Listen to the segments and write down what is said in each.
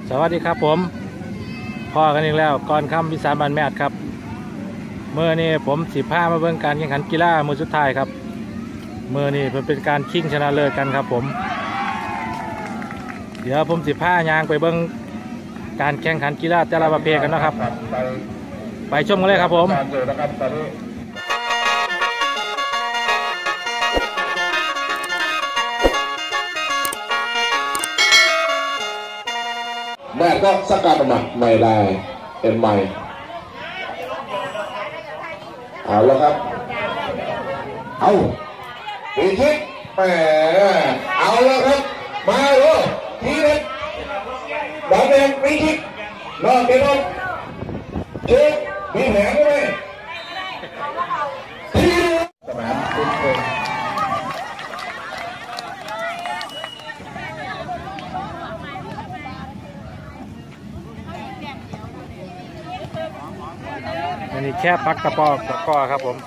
สวัสดีครับผมพ่อกันอีกแล้วก่อนค่ำพิสารบานแมทครับเมื่อนี้ผม15มาเบิ่งการแข่งขันกีฬามือสุดท้ายครับเมื่อนี้เป็นการชิงชนะเลิศกันครับผมเดี๋ยวผม15ยางไปเบิ่งการแข่งขันกีฬาแต่ละประเภทกันนะครับไปชมกันเลยครับผมแม่ก็สกัดออกมาไม่ได้เป็นใหม่เอาแล้วครับเอาปีทิศแหมเอาแล้วครับมาเลยทีเด็ดดาวแดงปีทิศรอดไปรอดมีแผงไหมสนามคุณเองอันนี้แค่ปักตะก้อครับผม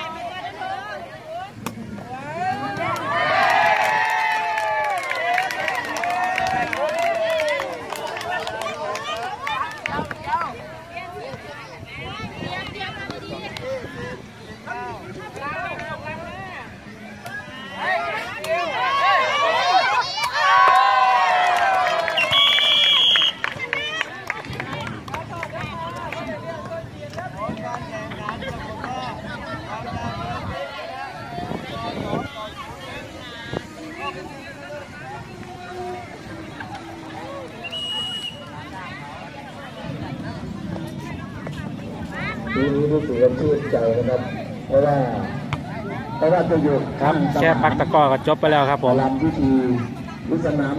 ปีนี้รู้สึกว่าชื่นใจนะครับเพราะว่าจะอยู่ครับแค่ปักตะก้อก็จบไปแล้วครับผมลำวิธีวิสนาม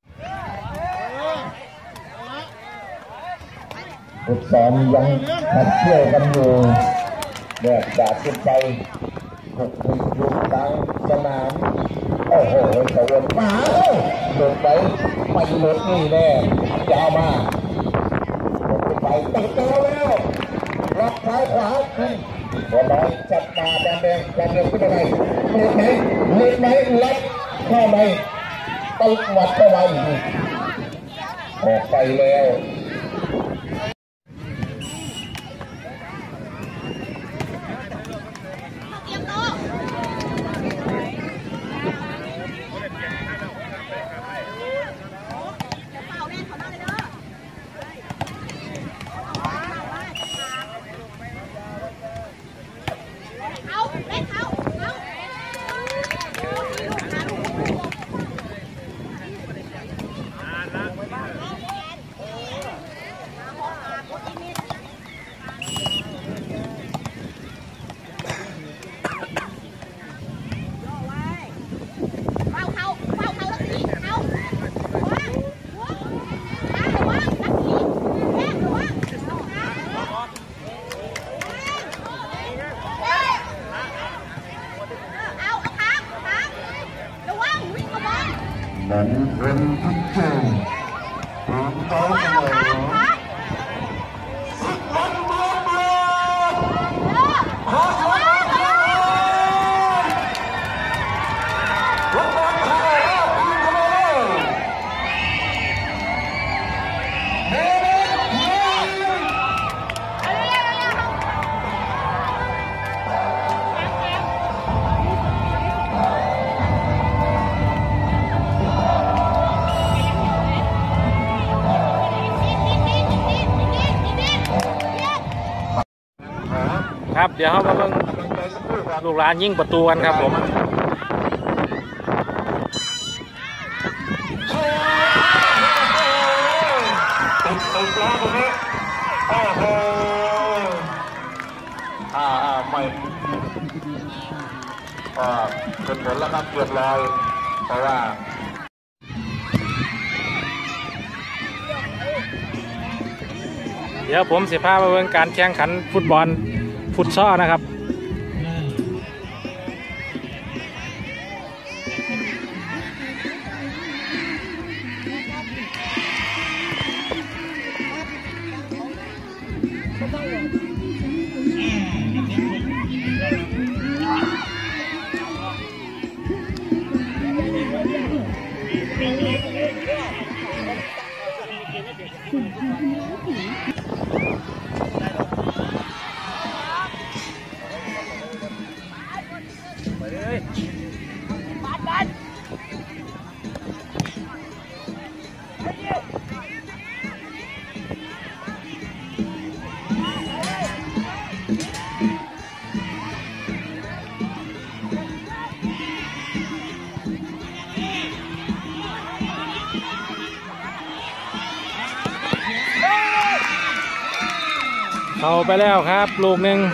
ฝึกซ้อมยังขัดเชี่ยวกันอยู่แดดจากขึ้นไปหกทีอยู่กลางสนามโอ้โหสวนมาหลุดไปหลุดนี่แน่ยาวมาหลุดไปติดตัวแล้วล็อกซ้ายขวาขึ้นตัวน้อยจับมาแดงขึ้นไปหลุดไหมล็อกเข้าไปตึกวัดเข้าไปออกไปแล้วนั้นเป็นทุกสิ่งถึงเขาเสมอสิบวันเมื่อหาสวัสดิ์รถบอลเข้าแล้วยิงเข้ามาเลยเฮ้ยครับเดี๋ยวเขามาเบิ่งลูกหลานยิงประตูกันครับผมไม่เป็นผลแล้วครับเกือบลอยเพราะว่าเดี๋ยวผม15มาเบิ่งการแข่งขันฟุตบอลฟุตซอลนะครับเข้าไปแล้วครับลูกหนึ่ง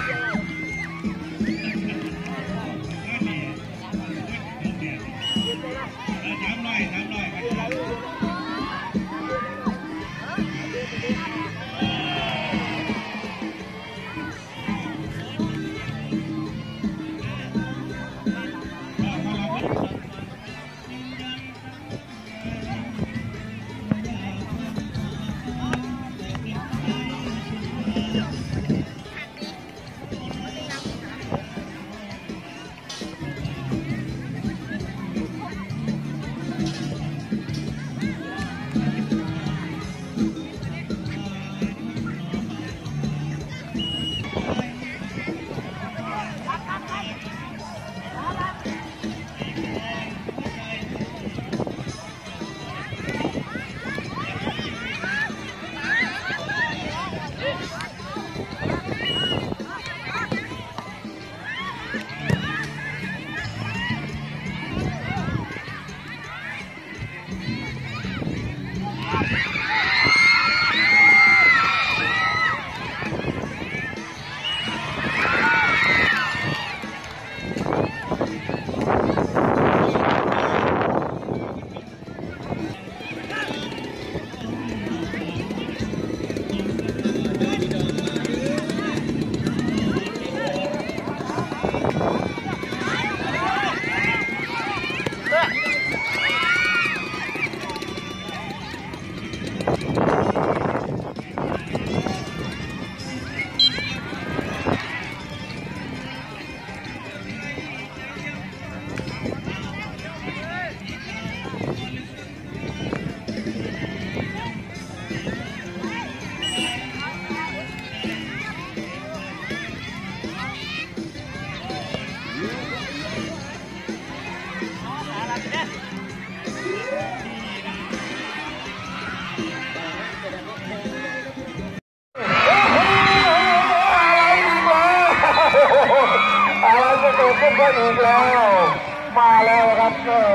อะไรจะเกิดขึ้นก็อีกแล้วมาแล้วครับ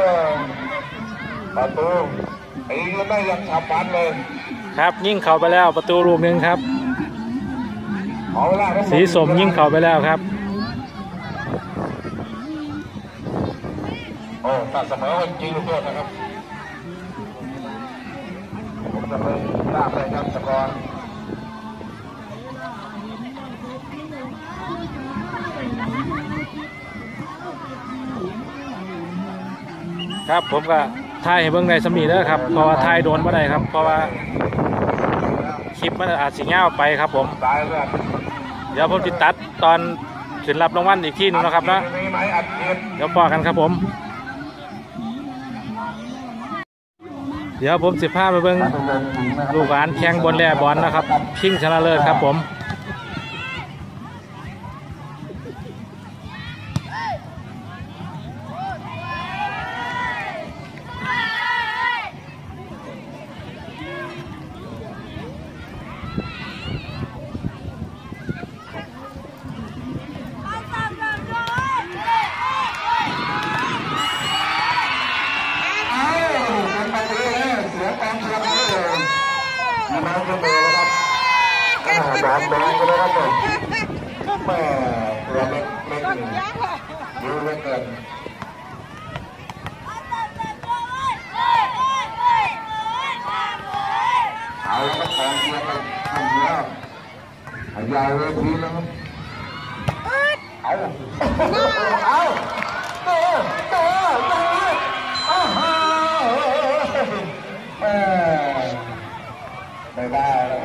ประตูตีกันได้ยังฉับพลันเลยครับยิ่งเข้าไปแล้วประตูลูกหนึ่งครับสีสมยิ่งเข้าไปแล้วครับโอ้ตัดเสมอจริงลูกโทษนะครับผมจะไปลากไปครับสกอร์ครับผมก็ถ่ายให้เบิ่งในสมีแล้วครับเพราะว่าถ่ายโดนเมื่อใดครับเพราะว่าคลิปมันอาจสิเงาไปครับผมเดี๋ยวผมติดตัดตอนขึ้นรับรางวัลอีกที่นึงนะครับนะเดี๋ยวพอกันครับผมเดี๋ยวผม15ไปเบิ่งลูกหลานแข่งบนแร่บอลนะครับชิงชนะเลิศครับผมแดงก็เลยครับผมแม่เรือเล็กหนึ่งดูเล็กเกินเอาแล้วก็ของเชียร์กันทำแล้วขยายเวทีแล้วครับเอาเตะอ้าวแม่ไม่ได้แล้ว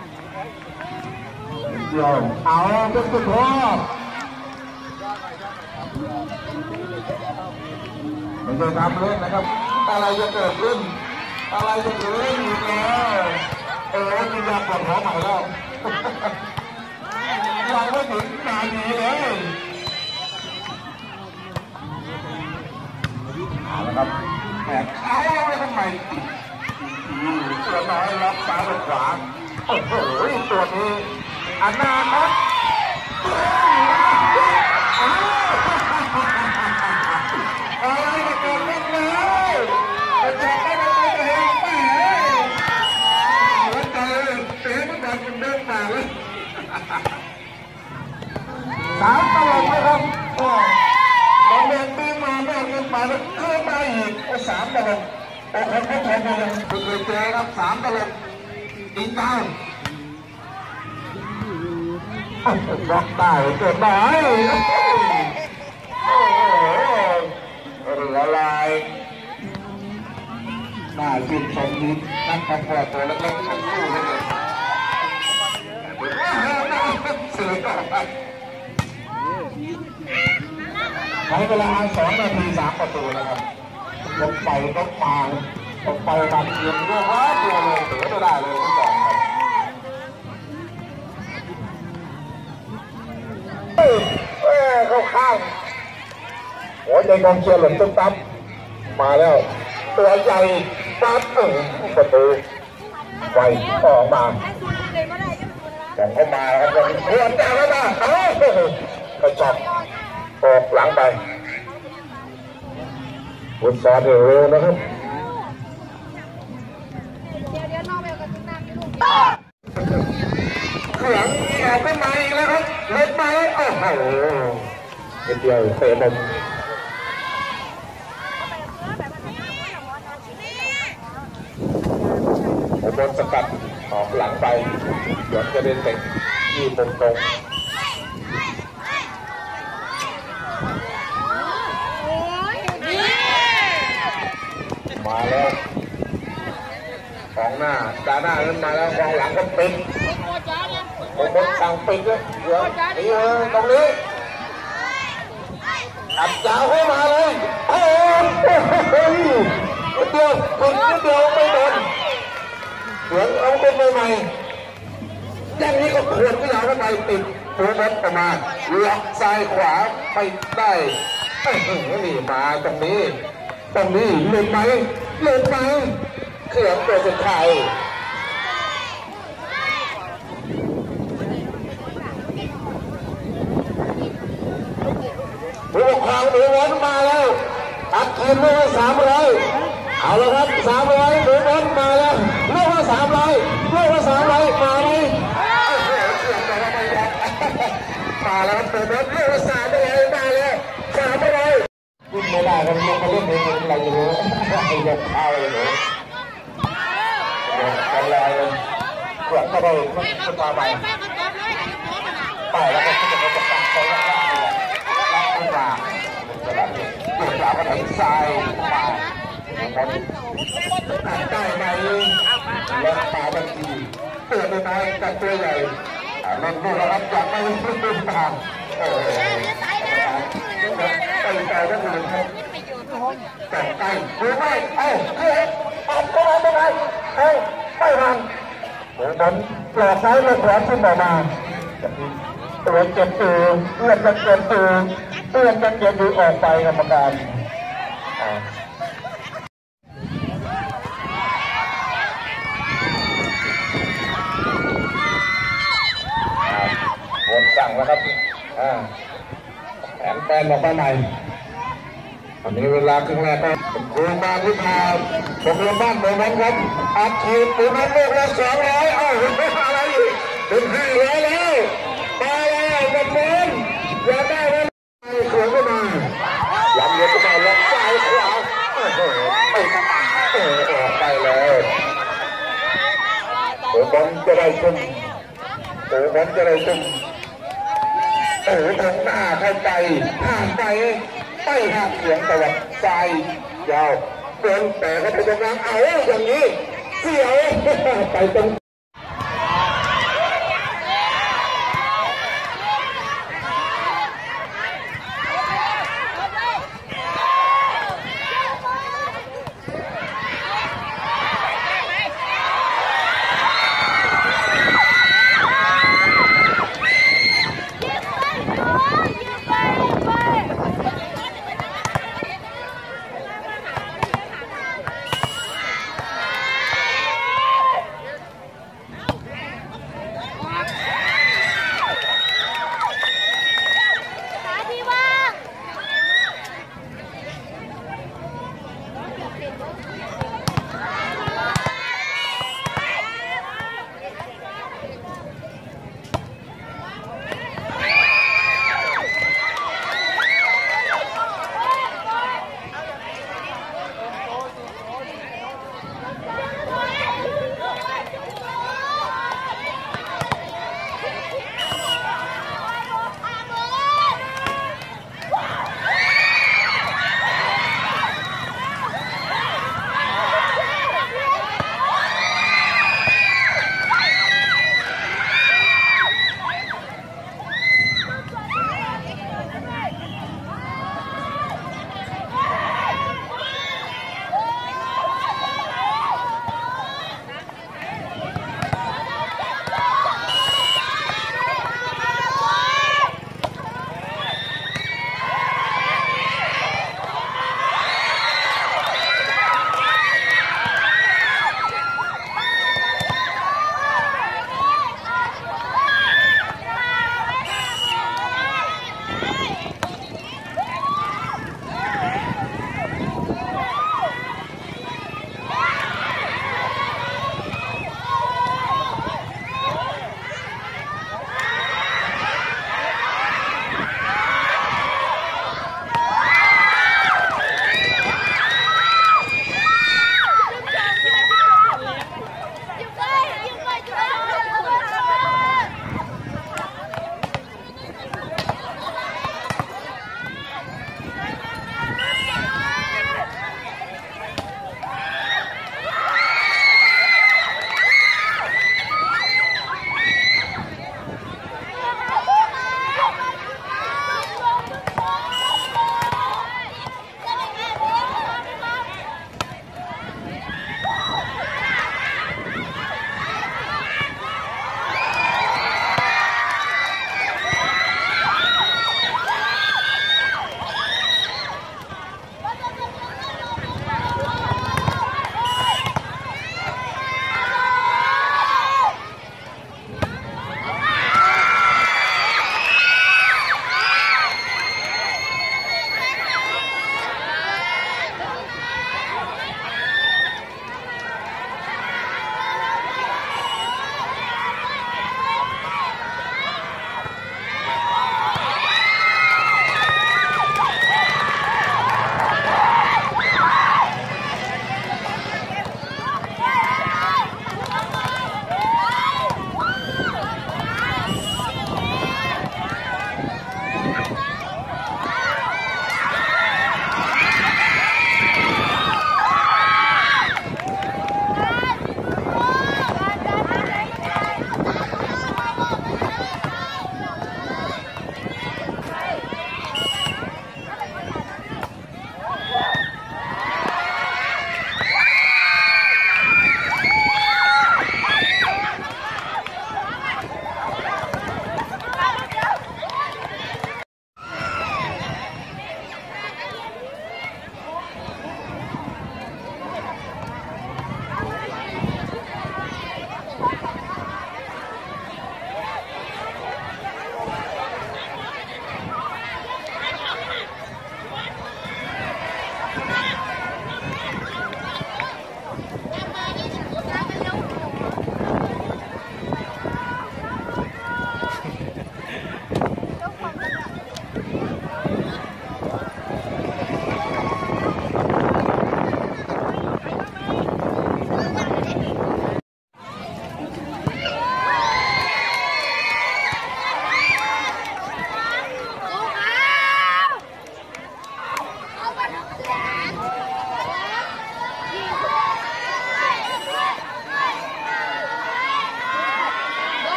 เอาเป็นสุดท้ายไม่ใช่ทำเล่นนะครับอะไรจะเกิดขึ้นอะไรจะเกิดขึ้นอยู่แล้วมาปวดหัวใหม่แล้วเราไม่ถึงนานนี้เลยเอาละครับแหมเขาไม่ทำไมตัวน้อยรับซ้ายกับขวาโอ้โหตัวนี้อนาคตอะไรจะเกิดขึ้นแล้วจะไม่ได้ไปเห็นแม่หัวใจเสียมันแบบเดินมาเลย3 ตลบนะครับโอ้ลองเดินปีมาแม่เงินมาแล้วขึ้นมาอีก3 ตลบโอ้โหเขาทำมาเลยคุณเคยเจอครับ3 ตลบอีกบ้างบล็อกได้เกิดได้โอ้โหเหลือลายน่าชื่นชมนิดนักขับตัวเล็กๆทั้งคู่เลยเสือต่อไปใช้เวลา2 นาที 3 ประตูนะครับลงไปลงมาลงไปตัดเกียร์เรื่องว่าตัวเลยเสือไม่ได้เลยทั้ง 2ครับเข้าข้างหัวใจกองเชียร์หล่นตึ้งตั้มมาแล้วตัวใหญ่ปั๊บประตูไวออกมาแต่เข้ามาแล้วครับหัวใจแล้วนะกระชากออกหลังไปวุ้นซอสเร็วนะครับหลังออกขึ้นมาอีกแล้วครับเล็ดมาโอ้โหเดียวเตะบอลโดนสกัดออกหลังไปเดี๋ยวจะเป็นเตะที่ตรงมาแล้วของหน้าตาหน้าขึ้นมาแล้วกองหลังก็ปิดผมบนทางปิดเลยเดี๋ยวนี่ตรงนี้อัดยาวเข้ามาเลยโอ้โหเดียวคนเดียวไม่โดนเสียงเอาคนใหม่ๆอย่างนี้ก็ขวดที่ยาวเข้าไปติดตัวบอลออกมาล็อกซ้ายขวาไปได้นี่มาตรงนี้หลุดไหมเครื่องตัวสุดท้ายผู้ปกครองหนูวนมาแล้วอัดทีมลูก300เอาละครับ300หนูวนมาแล้วลูกละ300มาไหมมาแล้วครับตัวบอลลูกละ300มาแล้ว300วิ่งไม่ได้ครับลูกเขาเล่นเองอะไรอยู่รู้ไอ้ยกเอาเลยหนูอะไรขวดเข้าไปขึ้นมาใหม่ไปแล้วก็จะตั้งใจรับขึ้นมาเกี่ยวกับถนนทรายมาบอลได้ไหมแล้วตาบัญชีตัวน้อยกับตัวใหญ่เล่นดูแล้วครับจากไม่ขึ้นทางไปต่อได้เลยครับแต่ใกล้หรือไม่เอาเข้ามาไม่ได้ไม่ทันบอลหลอกซ้ายหลอกขวาขึ้นมาตัวเจ็บตัวเลื่อนกันเจ็บตัวออกไปกรรมการวนสั่งแล้วครับแผนแปลนออกมาใหม่ตอนนี้เวลาครึ่งแรกก็ครูมาพิธาโรงเรียนบ้านเมืองนั้นครับอัดฉีดปูนันลูกละ200อะไรอีกเป็น500แล้วมาแล้วกันบอลอย่าได้เลยเขือนขึ้นมาย้ำเยอะขึ้นมาล็อกซ้ายขวาออกไปเลยบอลจะได้ชุ่มบอลจะได้ชุ่มทางหน้าเข้าไปผ่านไปไม่หักเสียงตะวันซ้ายยาวเดินแต่เขาไปตรงกลางเอาอย่างนี้เสียวไปตรง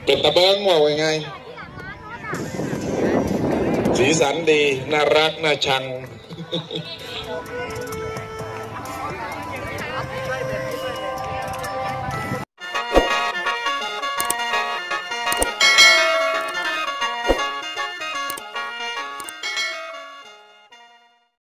เป็นตะเบิ้งว่าไงสีสันดีน่ารักน่าชัง